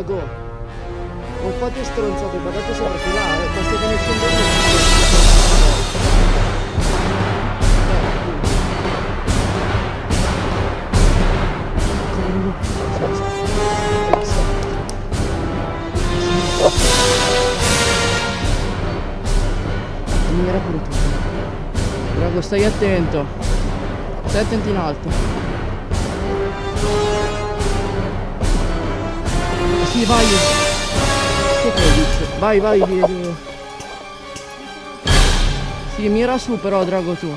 Drago. Non fate stronzate, guardate sopra che là, basta che ne scende non era pure tu. Drago, stai attento. Stai attento in alto. Sì, vai. Che credi? Vai, vai, via. Sì, mira su però, Drago, tu.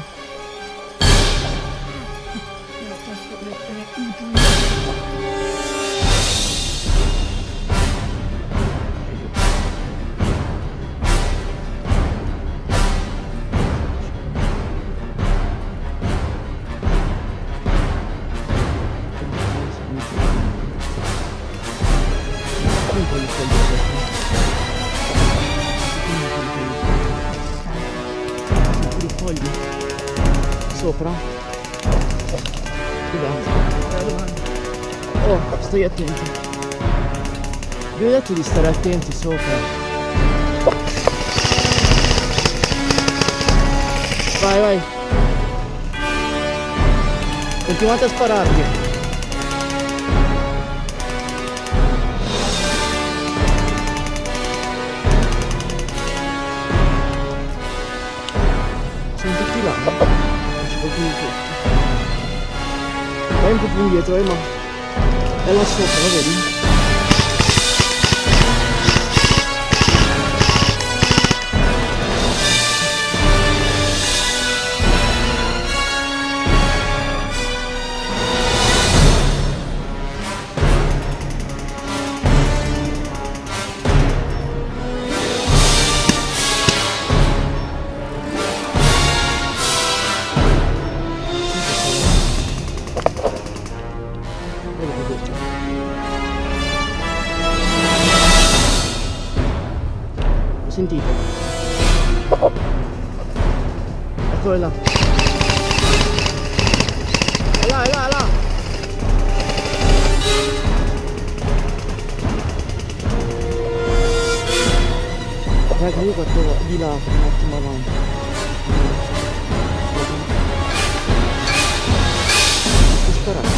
Sopra. Scusate. Oh, stai attenti. Vi ho detto di stare attenti sopra. Vai, vai. Continuate a spararvi. Sono tutti là. Vai un po' più indietro, ma è là sopra, lo vedi? Sentite, eccolo là, è là, è là, è là. Raga, io guardo di là un attimo avanti. Sto sparando.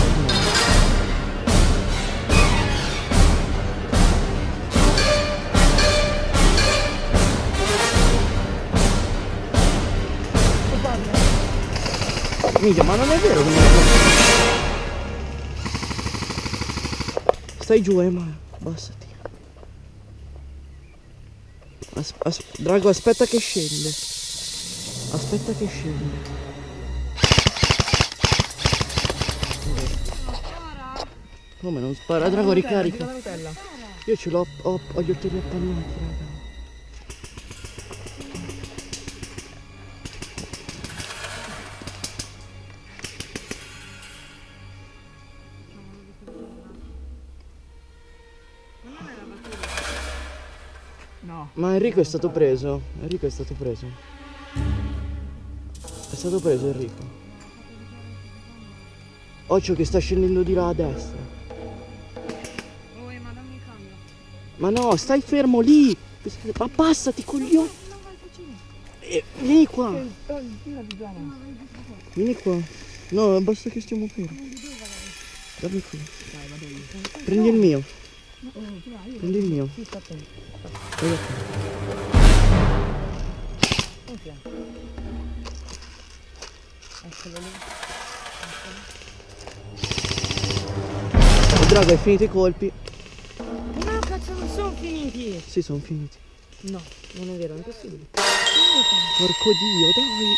Minchia, ma non è vero che non è... Stai giù, ma abbassati. Drago, aspetta che scende. Aspetta che scende. Come non spara? Drago, ricarica. Io ce l'ho, ho gli occhiali appannati, raga. No. Ma Enrico è stato preso. Enrico è stato preso. È stato preso Enrico. Occhio che sta scendendo di là a destra. Ma dammi il cambio. Ma no, stai fermo lì. Abbassati coglione. Vieni qua. Vieni qua. No, basta che stiamo fermi. Dammi qui. Prendi il mio. Prendi il mio. Oh, Drago, hai finito i colpi? No, cazzo, non sono finiti. Sì, sono finiti. No, non è vero, non è possibile. Porco Dio, dai.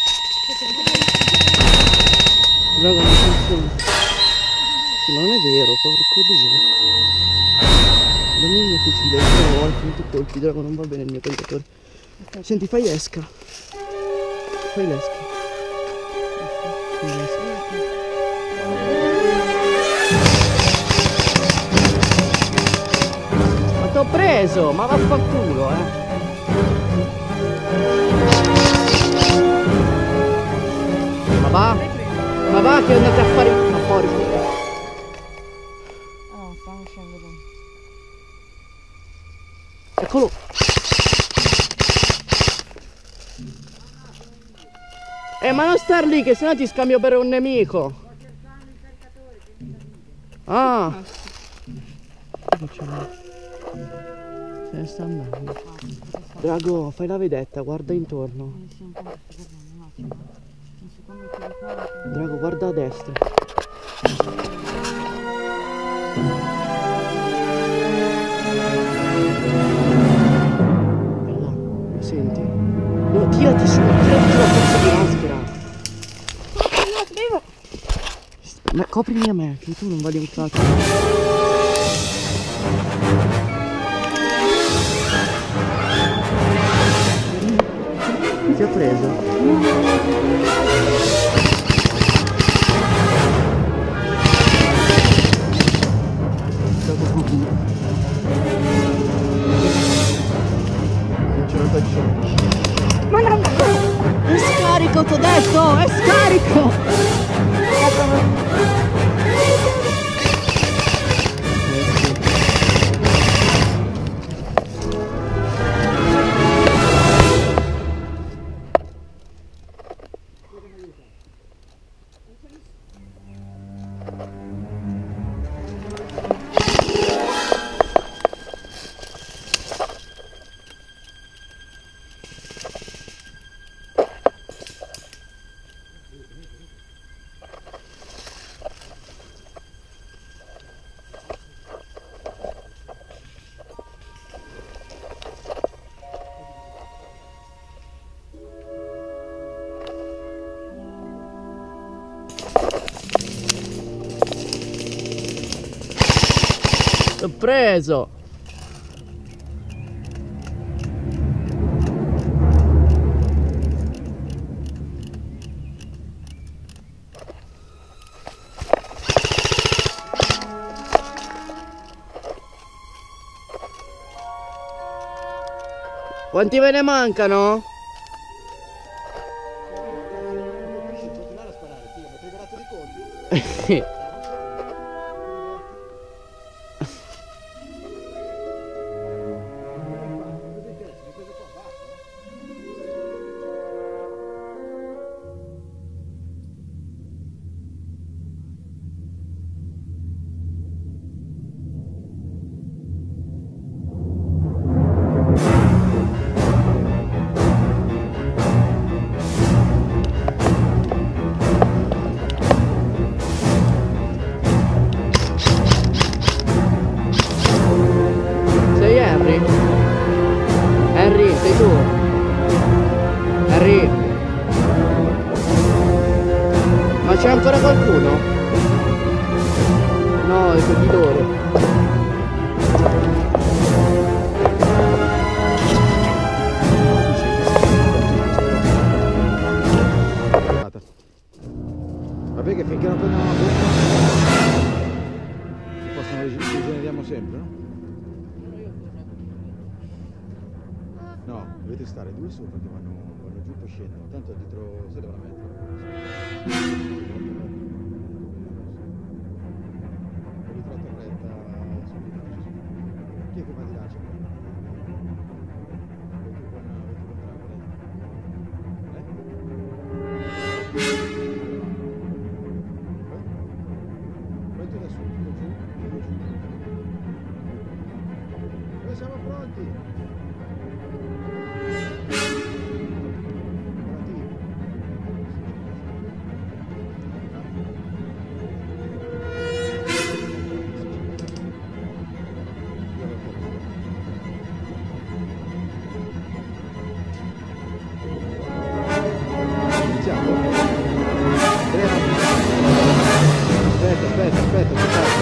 Drago, non funziona. Sì, ma non è vero, porco Dio. Dammi il mio fucile, io ho finito i colpi, Drago, non va bene il mio caricatore. Senti, fai esca. Fai l'esca. Ma t'ho preso, ma vaffanculo, Ma va che andate a fare... Ma porco. Ah, stanno uscendo con... Ma non star lì che sennò ti scambio per un nemico. Ah. Se ne sta andando. Drago, fai la vedetta, guarda intorno. Drago, guarda a destra. Lo senti? No, tirati su, la forza di maschera. Ma coprimi a me, che tu non vali un cazzo. Ti ha preso? Non ce la faccio. Ma non... È scarico, t'ho detto! È scarico! L'ho preso! Quanti ve ne mancano? Continuare a sparare, figa, mi hai regalato di conti. Sei Henry? Henry, sei tu? Henry? Ma c'è ancora qualcuno? No, è di loro. Vabbè che finché non prendono una bomba possono rigeneriamo sempre, no? No, dovete stare due sopra che vanno giù poi scendono, tanto dietro se dove la mettono. Dietro la torretta subito. Chi è che va di là? Noi siamo pronti! Iniziamo? Aspetta.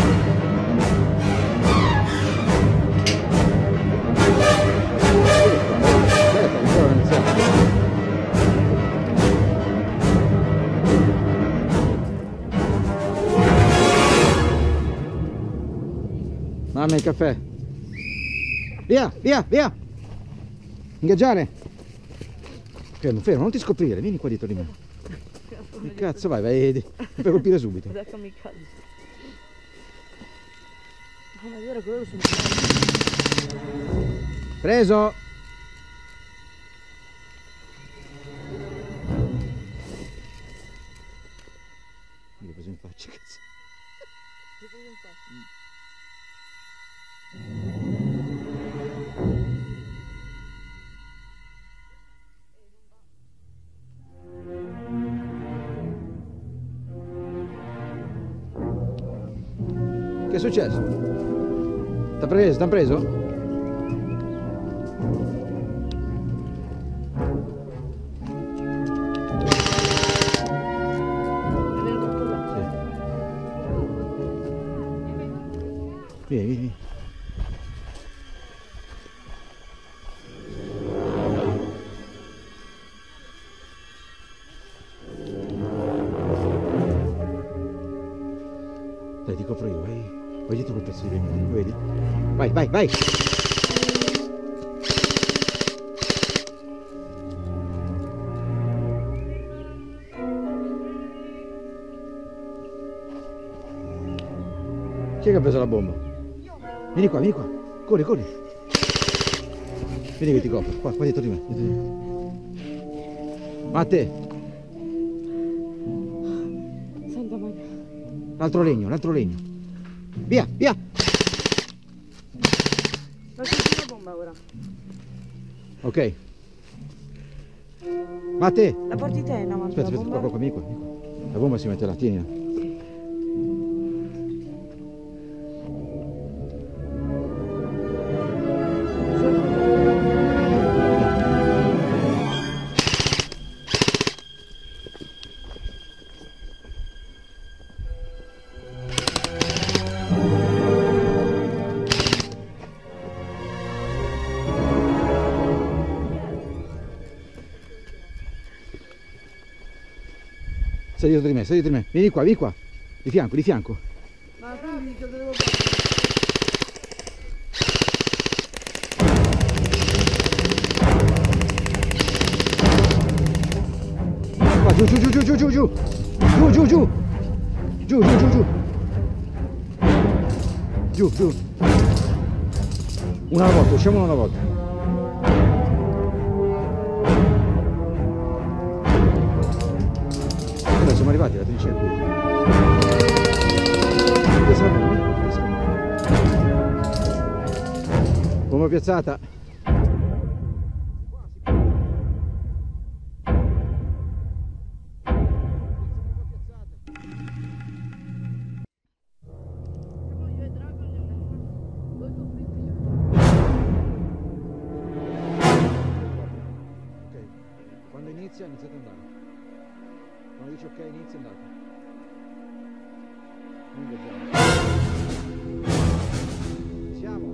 Mamma il caffè. Via. Ingaggiare. Fermo, non ti scoprire, vieni qua dietro di me. Che cazzo vai per colpire subito. Adesso mi cade. Ma è vero che loro sono... Preso. faccia, cazzo. Ti preso in faccia. Che è successo? T'ha preso? T'han preso? Vieni, vieni. Dai, ti copro io, vai. Vai dietro quel pezzo di legno, lo vedi? Vai, vai, vai! Chi è che ha preso la bomba? Vieni qua, vieni qua. Corri, corri. Vieni che ti copro. Qua, qua dietro di me. Dietro di me. Matte, Santa Maria. l'altro legno, l'altro legno. Via, via. Ma c'è la bomba ora. Ok. Matte. La porti te, no? Aspetta, aspetta, qua, qua, vieni qua, vieni qua. La bomba si mette là, tienila. Stai dietro di me, stai dietro di me. Vieni qua, vieni qua. Di fianco, di fianco. Ma quindi che devo Qua, giù, giù, giù, giù, giù, giù, giù. Giù, giù, giù. Giù, giù, giù, giù. Giù, giù. Una alla volta, usciamo una alla volta. Allora, siamo arrivati alla trincea qui. Bomba piazzata. Quando inizia, iniziate ad andare. Quando dici ok, inizia andate. Non vediamo. Siamo.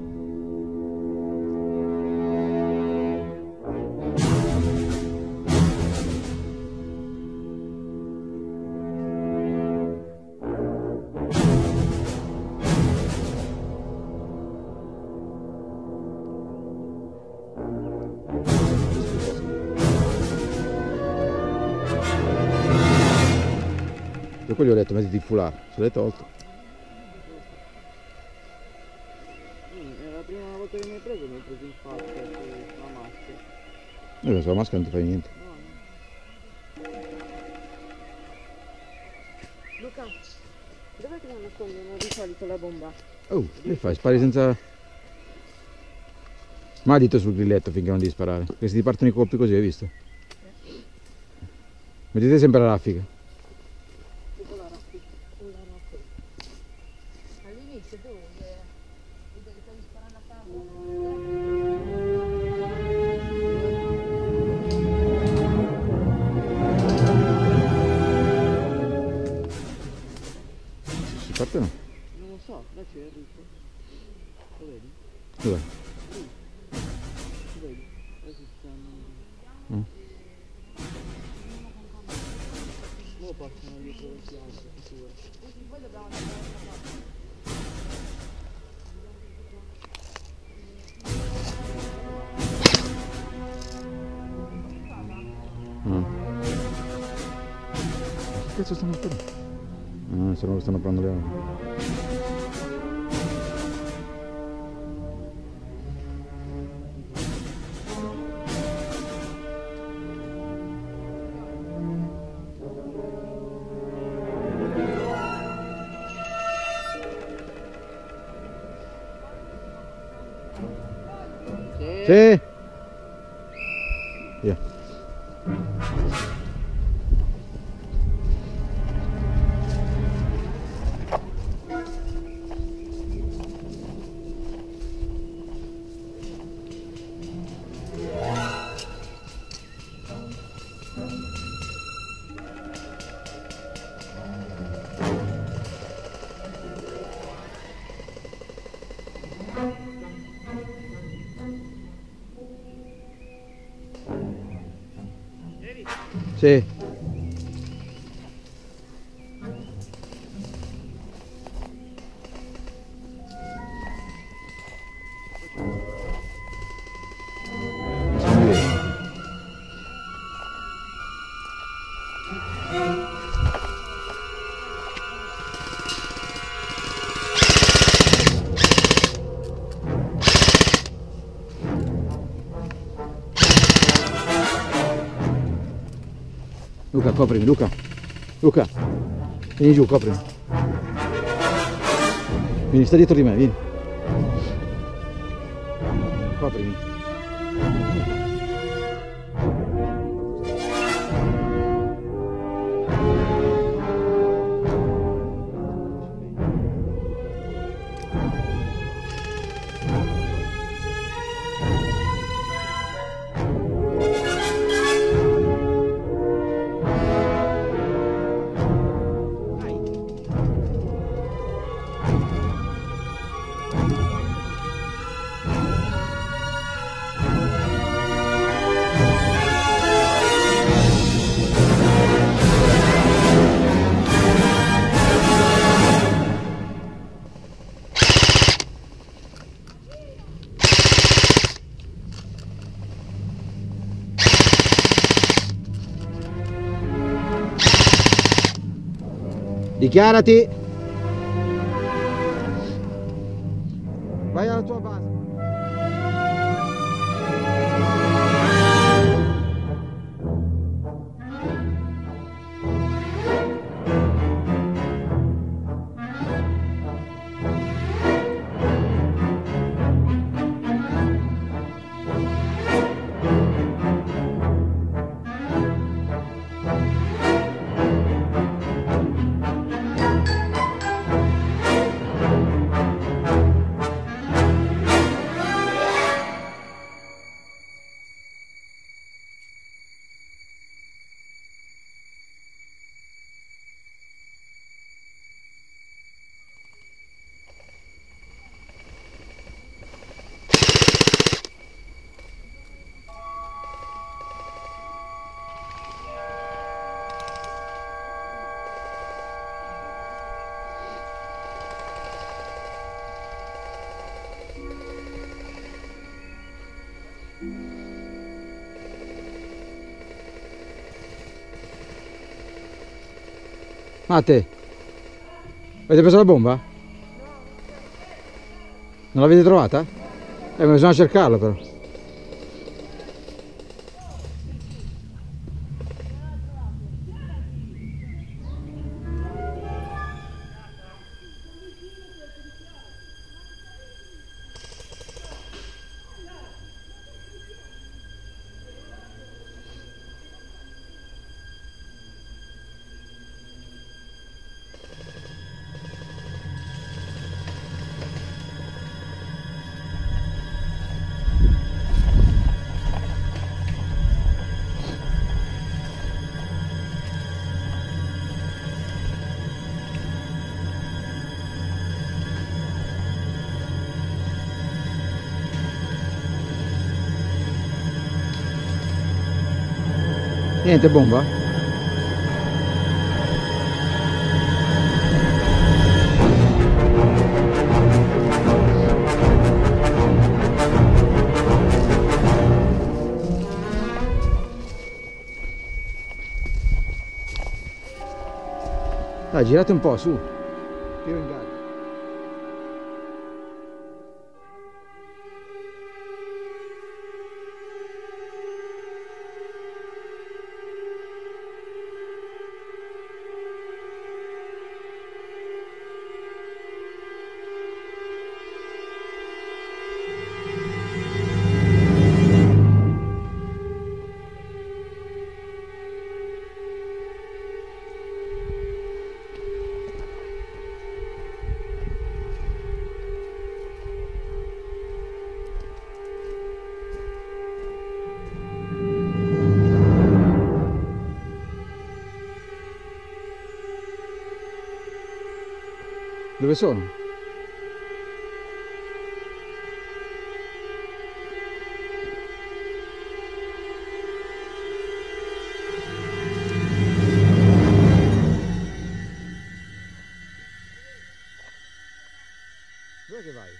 Per quello ho detto mettiti il foulard, se l'hai tolto. È la prima volta che mi hai preso in faccia la maschera. Io penso la maschera non ti fai niente. No, no. Luca, dov'è che la nascondono di solito la bomba? Oh, che fai? Spari senza... Ma dito sul grilletto finché non devi sparare. Perché se ti partono i colpi così, hai visto? Mettete sempre la raffica. All'inizio tu devi sparare a caso. Si parte o no? Non lo so, là c'è Enrico. Lo vedi? Dov'è? Lo vedi? Adesso stanno... Mm. Mo passano dietro le piante, sicuro. Poi dobbiamo andare. Che cazzo stanno facendo? Ah, stanno prendendo le armi. Sì. Via. Sì. Siamo lì. Luca, coprimi, Luca. Luca, vieni giù, coprimi. Vieni, sta dietro di me, vieni. Coprimi. Dichiarati. Vai alla tua base. Mate, avete preso la bomba? Non l'avete trovata? Bisogna cercarla però. Niente bomba? Dai, girate un po', su. Io ingaggio. Dove sono? Dove che vai?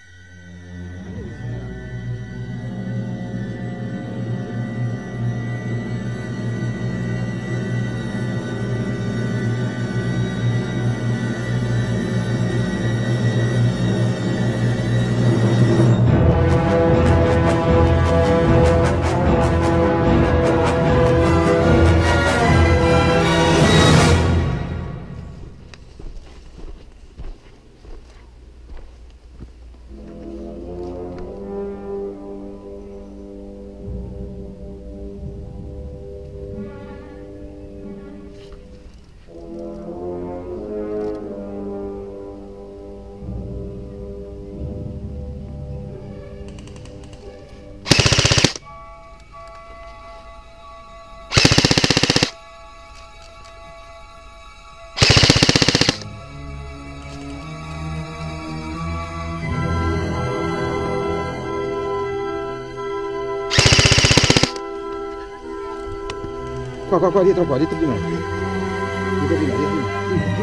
Qua, dietro di me. Dietro di me. Giù.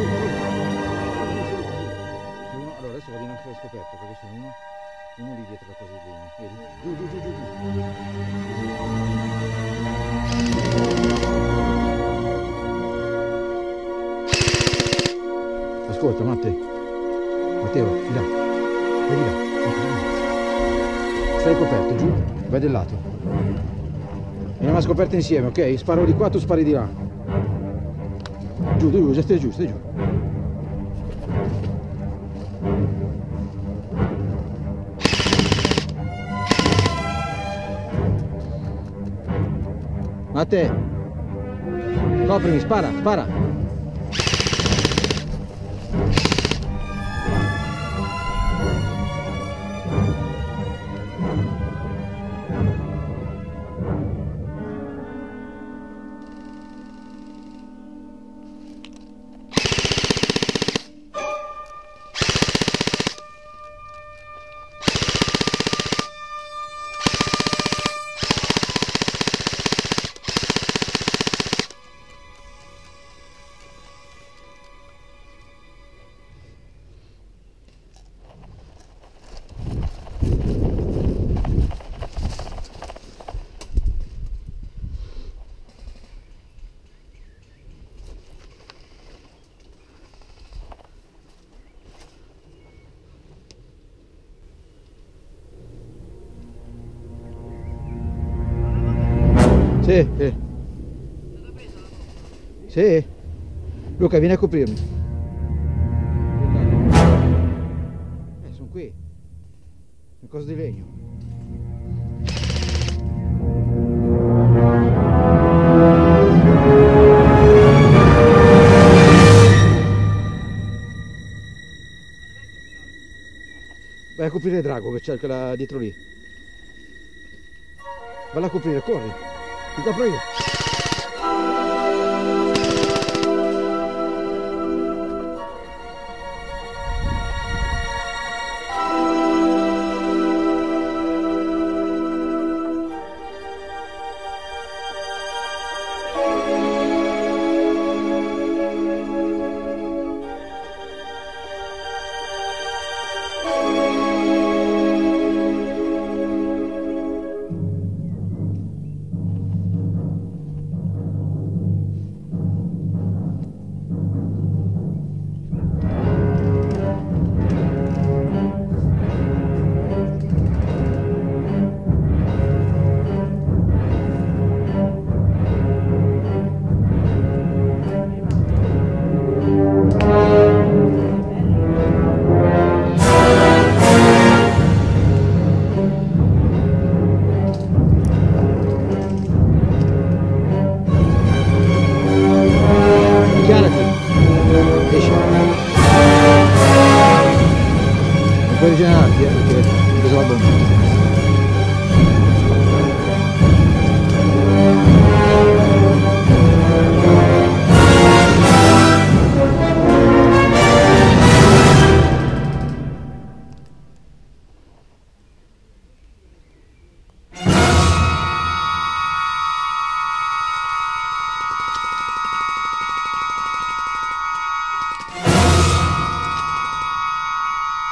C'è uno, allora adesso vado in anche scoperto perché c'è uno lì dietro la cosa di legno. Vedi? Giù. Ascolta, Matteo, di là. Vai di là. Stai coperto, giù, vai del lato. Andiamo a scoperta insieme, ok? Sparo di qua, tu spari di là. Giù, stai giù. Matte, coprimi, spara. Sì. Luca, vieni a coprirmi. Sono qui. Una cosa di legno. Vai a coprire Drago che c'è là dietro lì. Vai a coprire, corri. Ti copro io.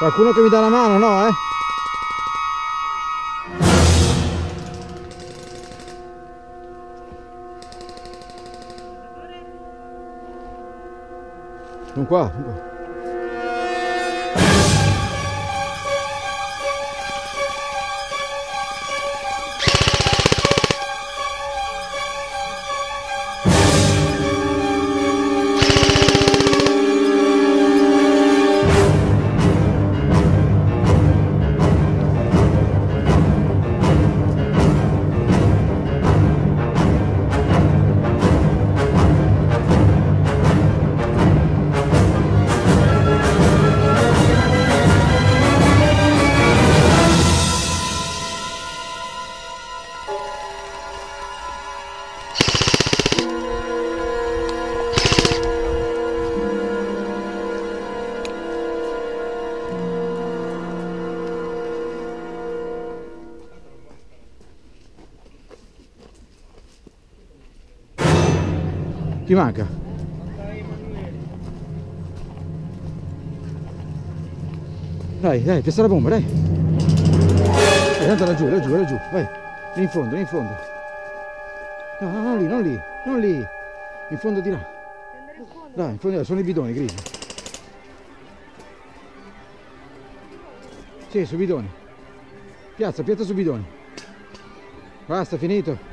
Qualcuno che mi dà una mano, no, Non qua, non qua. Chi manca? Dai, dai, piazza la bomba, dai. Tanto laggiù, laggiù, laggiù, vai. Lì in fondo, lì in fondo. No, no, non lì, non lì, non lì. In fondo di là. Dai, in fondo sono i bidoni grigi. Sì, sui bidoni. Piazza, piazza sui bidoni. Basta, finito.